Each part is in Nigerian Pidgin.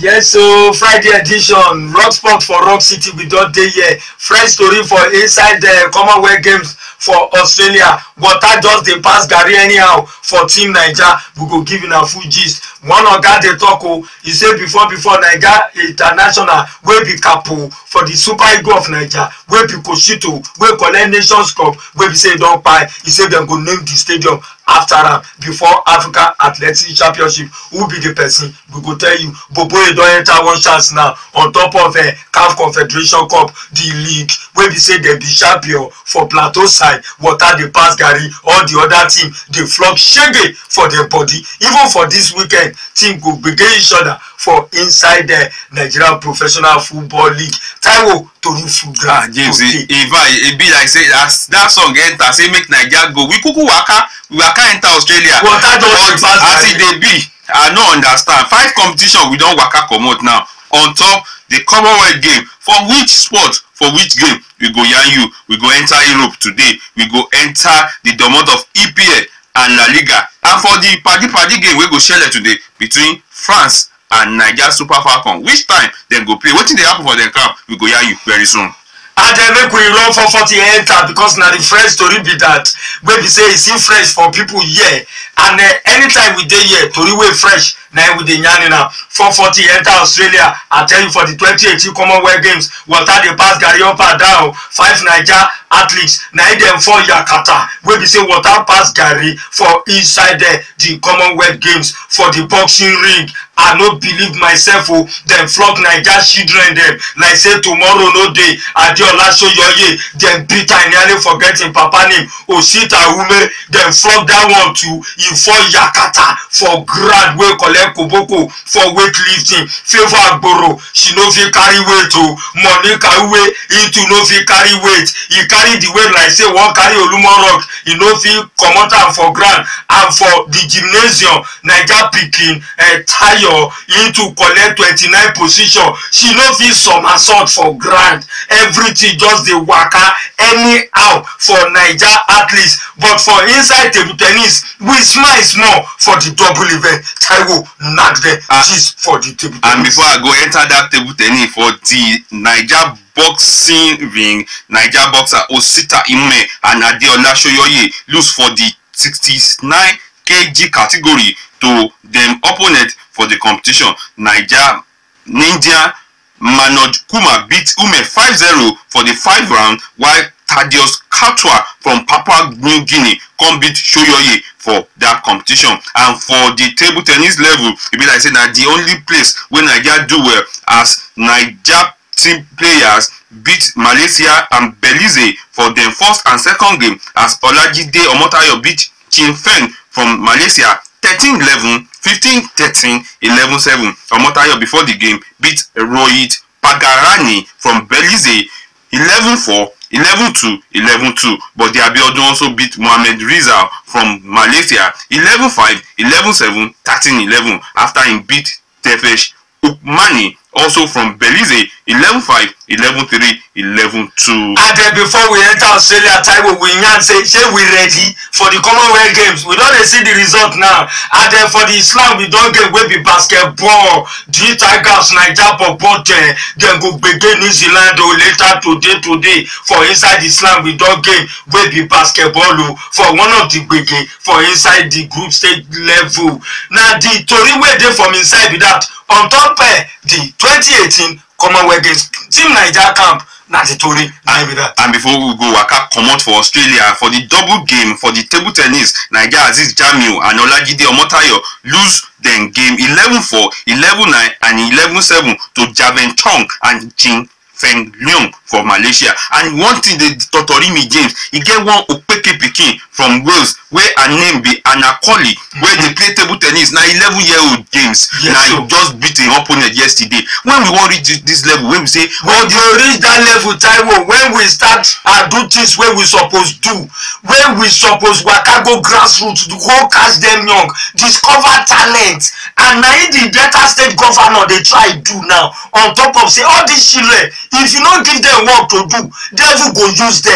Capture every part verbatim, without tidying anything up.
Yes, so Friday edition, Rock Sport for Rock City, we don't day here. Fresh story for inside the Commonwealth Games for Australia. Water just they pass Gary anyhow for Team Niger. We go give in a full gist. One oga dey talk o, he say before before Niger International wey be capo for the Super Eagles of Niger, wey be Koshito, wey collect Nations Cup, wey be say don kpai. He say dem go name the stadium after am before Africa Athletics Championship. Who be the person? We go tell you. Bobo don enter one chance now on top of a uh, C A F Confederation Cup, the league wey be say dem be champion for Plateau side. Water dey pass Gary, all the other team dey flog shege for their body. Even for this weekend, team go begin each other for inside the Nigerian Professional Football League. Taiwo tori full ground. James, if I be like say as that song enter, say make Nigeria go. We kuku waka, we waka enter Australia. Water don dey pass as e dey be, I no understand. Five competition we don waka comot now. On top the Commonwealth game, for which sport, for which game we go yarn you. We go enter Europe today. We go enter the domot of E P L and La Liga. And for the party party game we go share today between France and Niger Super Falcons. Which time dem go play? Wetin dey happen for dem camp? We go yarn you very soon. And then make we run for forty enter because now the fresh story be that wey be say e still fresh for people here. And uh, anytime we dey here, tori wey fresh now we dey yarn now. four forty enter Australia. I tell you for the twenty eighteen Commonwealth Games, water dey pass Gary up and down. Five Niger athletes now dem for Yakata wey be say water pass Gary for inside the, the Commonwealth Games for the boxing ring. I no believe myself o, dem flog Niger children dem like say tomorrow no dey. Adeola Soyoye dem beat am, nearly forget him papa name. Osita Ume dem flog that one too. E for Yakata for ground wey collect koboko for weightlifting. Favour Agboro, she no fit carry weight o. Monica Uwe, he too no fit carry weight. He carry the weight like say one carry Olumo rock. He no fit comot am for ground. And for the gymnasium, Niger pikin uh, Tayo, he to collect twenty-nine position. She no fit somersault for ground. Everything just dey waka anyhow for Niger athletes. But for inside table tennis, we smile small for the double event. Taiwo knack them uh, just for the table tennis. And before I go enter that table tennis for the Niger boxing ring, Niger boxer Osita Ime and Adeola Soyoye lose for the sixty-nine kilogram category to them opponent for the competition. Niger Ninja Manoj Kuma beat Ume five zero for the five round, while Thaddeus Katwa from Papua New Guinea come beat Soyoye for that competition. And for the table tennis level, it be like say that the only place where Niger do well as Niger team players beat Malaysia and Belize for their first and second game, as Olajide Omotayo beat Chin Feng from Malaysia thirteen eleven, fifteen thirteen, eleven seven. Omotayo before the game beat Rohit Pagarani from Belize eleven four, eleven two, eleven two. But the Abiodun also beat Mohamed Rizal from Malaysia eleven five, eleven seven, thirteen eleven after he beat Tefesh Ukmani also from Belize eleven five, eleven three, eleven two. And then before we enter Australia, Taiwo, we yarn say, say we ready for the Commonwealth Games. We don't see the result now. And then for the Islam, we don't get wey be basketball. The Tigers, Niger, Popote, then go begin New Zealand or later today, today. For inside Islam, we don't get wey be basketball for one of the big for inside the group stage level. Now the tori wey dey from inside with that on top uh, the twenty eighteen Commonwealth Games, Team Niger camp. Na the tori. And, and before we go waka comot for Australia for the double game for the table tennis, Niger Aziz Jamiu and Olajide Omotayo lose then game eleven four, eleven nine and eleven seven to Javen Chong and Chin Feng Leong for Malaysia. And one thing they totori me, James, he get one Opeke pikin from Wales where her name be Anakoli, where they play table tennis. Now eleven year old James, yes, now so. He just beat an opponent yesterday. When we want to reach this level, when we say when we reach that level, Taiwo, when we start and do things where we supposed do, when we supposed waka go grassroots, to go catch them young, discover talent, and now the Delta State governor they try do now on top of say all these children. If you don't give them work to do, devil go use them.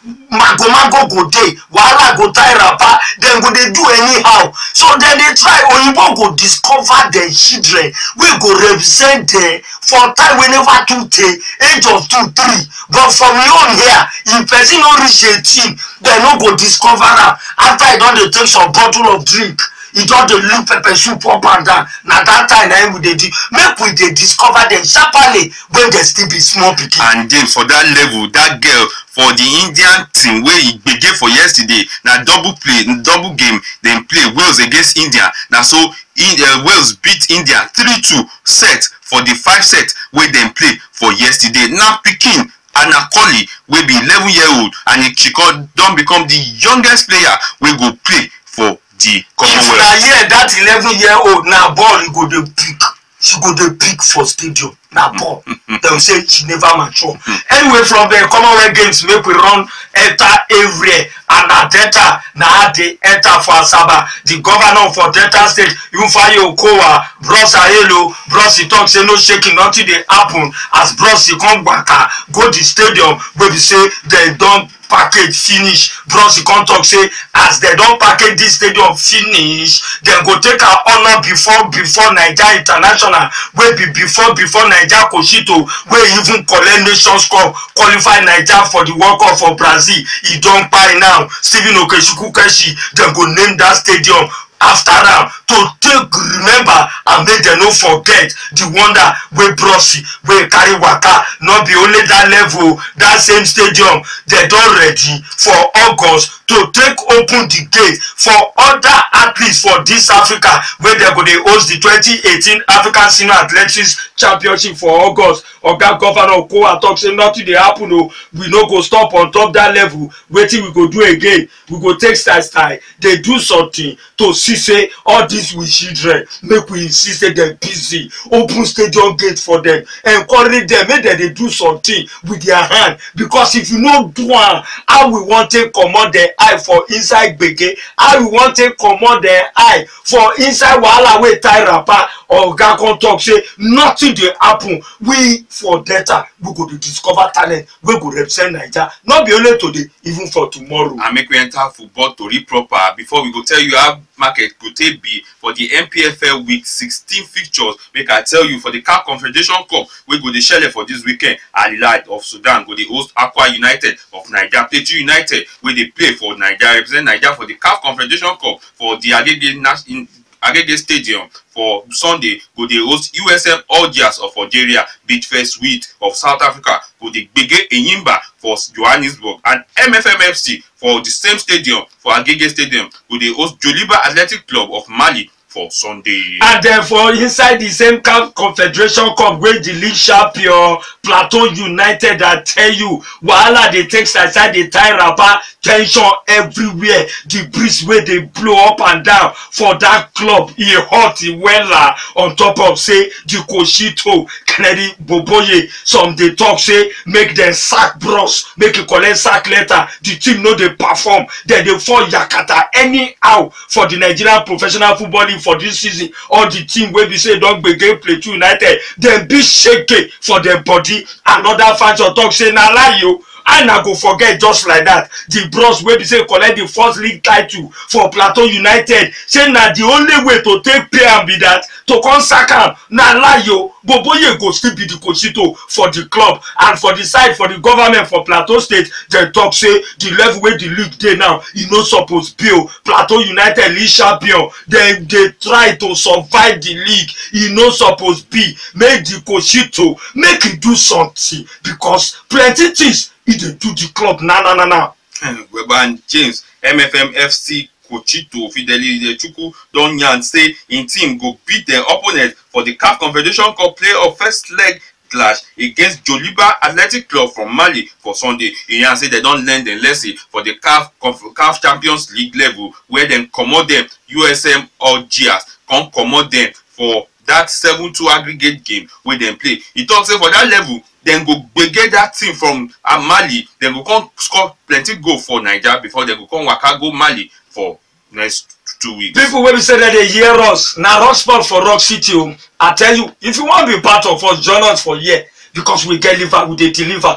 mago mago go dey, wahala go tie wrapper, dem go dey do anyhow. So then they try oyinbo go discover the children wey go represent them for time wey never too tey, age of two three. But from your own here, if person no reach eighteen, dem no go discover am. After e don dey take some bottle of drink, e don dey lick pepper soup up and down. Na that time na we dey do, make we dey discover them sharply when they still be small pikin. And then for that level, that girl for the Indian team wey e gbege for yesterday, na double play, double game dem play Wales against India. Na so in, uh, Wales beat India three two set for the five set wey dem play for yesterday. Now pikin Anakoli wey be eleven year old, and she don become the youngest player wey go play for the Commonwealth. If na here that eleven year old na ball e go dey pick, she go dey pick for stadium. Na ball. They will say she never mature. Anyway, from the Commonwealth Games, make we run enter area and na Delta na dey enter for Asaba. The governor for Delta State, Yunfaye Okowa, Bros Ayelo, Bros he talk say no shaking, nothing dey happen as Bros he come waka go the stadium wey be say they don package finish. Bros he come talk say as they don package this stadium finish, dem go take our honor before before Naija International wey be before before Naija Koshito wey even collect Nations Cup, qualify Naija for the World Cup for Brazil. E don kpai now. Stephen Okechukwu Keshi, dem go name that stadium after am to take remember and make dem no forget the wonder wey Bros wey carry waka. Not be only that level, that same stadium they don ready for August to take open the gate for other athletes for this Africa where they go dey host the twenty eighteen African Senior Athletics Championship for August. Oga Governor Okowa talk say nothing dey happen o, we no go stop on top that level. Wetin we go do again? We go take style style dey do something to see say all these we children, make we insist say dem busy, open stadium gate for them, encourage them, make dem dey do something with their hand. Because if you no do am, how we wan take comot the eye for inside gbege, how we wan take comot the eye for inside wahala wey tie wrapper. Oga come talk say nothing dey happen. We for Delta we go dey discover talent wey go represent Naija, not be only today, even for tomorrow. And make we enter football tori proper before we go tell you how market go take be for the N P F L week sixteen fixtures. Make I tell you for the C A F Confederation Cup wey go dey shele for this weekend. Al Hilal of Sudan go dey host Akwa United of Naija. Plateau United wey dey play for Naija, represent Naija for the C A F Confederation Cup for the Agege National Agege Stadium for Sunday go dey host U S M Algiers of Algeria. Beachfest Wheat of South Africa go dey gbege Enyimba for Johannesburg, and M F M F C for the same stadium for Agege Stadium go dey host Joliba Athletic Club of Mali for Sunday. And then for inside the same C A F Confederation Cup wey the league champion Plateau United, I tell you wahala dey take side dey tie wrapper, tension everywhere. The breeze wey dey blow up and down for that club, e hot e wella. On top of say the Koshito Kennedy Boboye, some dey talk say make dem sack Bros, make e collect sack letter. The team no dey perform, dem dey fall yakata anyhow for the Nigerian Professional Football League for this season. All the team wey be say don gbege Plateau United, dem be shaky for their body. Another fans talk say na lie yo, and I go forget just like that. The Bros wey be say collect the first league title for Plateau United, say na the only way to take pay am be that to come sack am. Na lie yo. Boboye go still be the Koshito for the club, and for the side for the government for Plateau State, they talk say the level where the league dey now, e no suppose be. Plateau United league champion, they they try to survive the league, e no suppose be. Make the Koshito make e do something, because plenty things e dey do the club na na na na. Weber and James, M F M F C Kochito Fidelity Chukwu don yarn say in team go beat their opponent for the C A F Confederation Cup playoff first leg clash against Joliba Athletic Club from Mali for Sunday. He yarn say they don learn the lesson for the C A F, C A F Champions League level, where dem comot them U S M Algiers, come comot them for that seven two aggregate game where dem play. He talk say for that level, then go gbege that team from uh, Mali, then go come score plenty goal for Naija before they go come waka go Mali for next two weeks. People wey be say that they hear us, na rock spot for Rock City. I tell you, if you want to be part of us, join us for here, because we get liver, we dey deliver.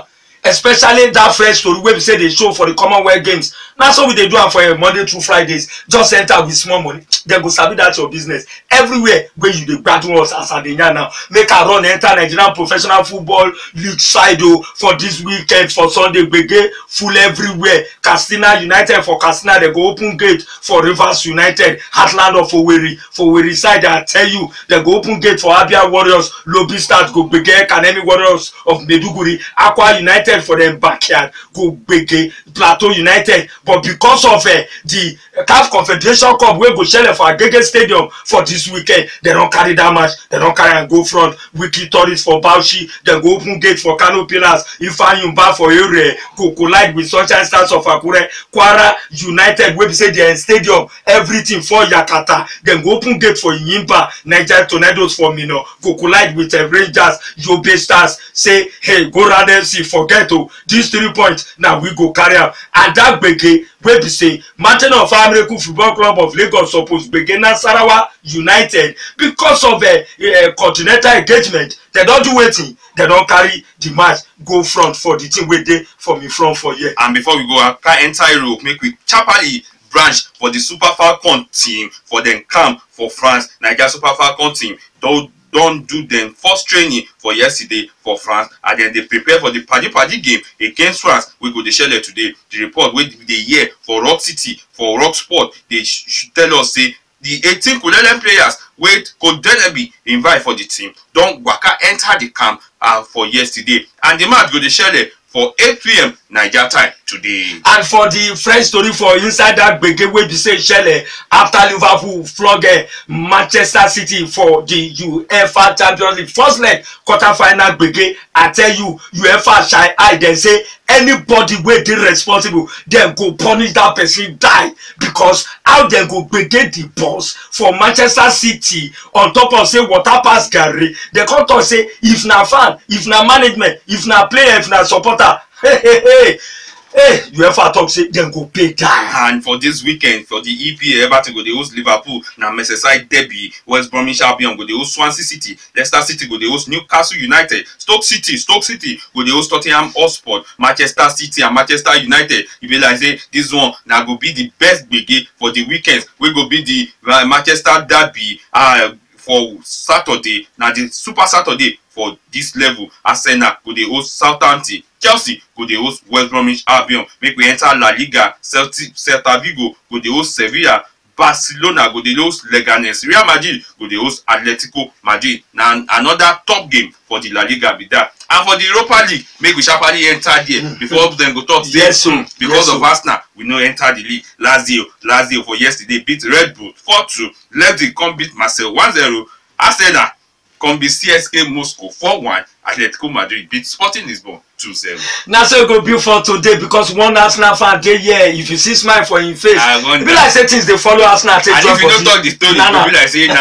especially that fresh story wey be say dey show for the Commonwealth Games. Na so we dey do am for uh, Monday through Fridays. Just enter with small money, dem go sabi that your business everywhere wey you dey gbadun us as I dey yarn now. Make I run enter Nigerian Professional Football League side o for this weekend for Sunday gbege full everywhere. Katsina United for Katsina dem go open gate for Rivers United, Heartland of Owerri for Owerri side. I tell you dem go open gate for Abia Warriors, Lobi Stars go gbege, Academy Warriors of Maiduguri, Akwa United for dem backyard go gbege, Plateau United. But because of uh, the C A F Confederation Cup wey go shele for Agege Stadium for this weekend, dem don carry that match, dem don carry am go front. Wiki Tourist for Bauchi, dem go open gate for Kano Pillars, Ifeanyi for Ere go collide with Sunshine Stars of Akure, Kwara United wey be say their stadium everything for Yakata, dem go open gate for Yimba, Niger Tornadoes for Minna go collide with uh, Rangers, Yobe Stars say hey go round F C forget o, these three points na we go carry am. And that gbege wey be say Mountain of America Football Club of Lagos suppose gbege Nasarawa United because of a uh, uh, continental engagement. They don do wetin, they don carry the match go front for the team wey dey for me front for here. And before we go I enter Europe, make we sharparly branch for the Super Falcon team for dem camp for France. Nigeria Super Falcon team don don do dem first training for yesterday for France, and then they prepare for the padi padi game against France wey go dey shele today. The report wey dey hear for Rock City for Rock Sport dey tell us say the eighteen Kulele players wey Coach Deleby invite for the team don waka enter the camp uh, for yesterday, and the match go dey shele for eight p m Naija time today. And for the French story for inside that gbege wey be say shele after Liverpool flog uh, Manchester City for the UEFA Champions League first leg quarter final gbege, I tell you UEFA shy eye dem say anybody wey dey responsible dem go punish that person die, because how dem go gbege the boss for Manchester City on top of say water pass garri. Dem come talk say if na fan, if na management, if na player, if na supporter, hey hey hey hey UEFA talk say dem go pay die. And for this weekend for the E P L, Everton go dey host Liverpool, na Merseyside derby. West Bromwich Albion go dey host Swansea City, Leicester City go dey host Newcastle United, Stoke City Stoke City go dey host Tottenham Hotspur, Manchester City and Manchester United. E be like say this one na go be the best gbege for the weekend wey go be the uh, Manchester derby uh, for Saturday. Na the Super Saturday for this level. Arsenal go dey host Southampton, Chelsea go dey host West Bromwich Albion. Make we enter La Liga, Celta Vigo go dey host Sevilla, Barcelona go dey host Leganes, Real Madrid go dey host Atletico Madrid. Na another top game for the La Liga be that. And for the Europa League, make we sharparly enter there mm. before dem go talk say yes, soon because yes, of Arsenal we no enter the league. Lazio Lazio for yesterday beat Red Bull four two, Leipzig come beat Marseille one zero, Arsenal come beat C S K Moscow four one, Atletico Madrid beat Sporting Lisbon two zero. Na so e go be for today, because one Arsenal fan dey here, if you see smile for him face, e be like say things dey follow Arsenal take drop. And if you no talk the story, e go be like say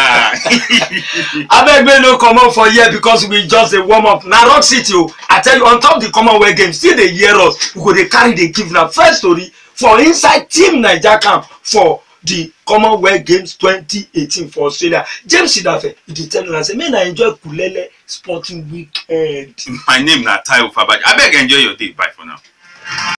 nah. Abeg make no comot for here because we just dey warm up. Na Rock City o, I tell you, on top the Commonwealth Games still dey hear us, we go dey carry dey give na first story for inside Team Naija camp for the Commonwealth Games twenty eighteen for Australia. James Sidafe, he dey tell una say make na enjoy Kulele sporting weekend. My name na Taiwo Fabaji. Abeg enjoy your day. Bye for now.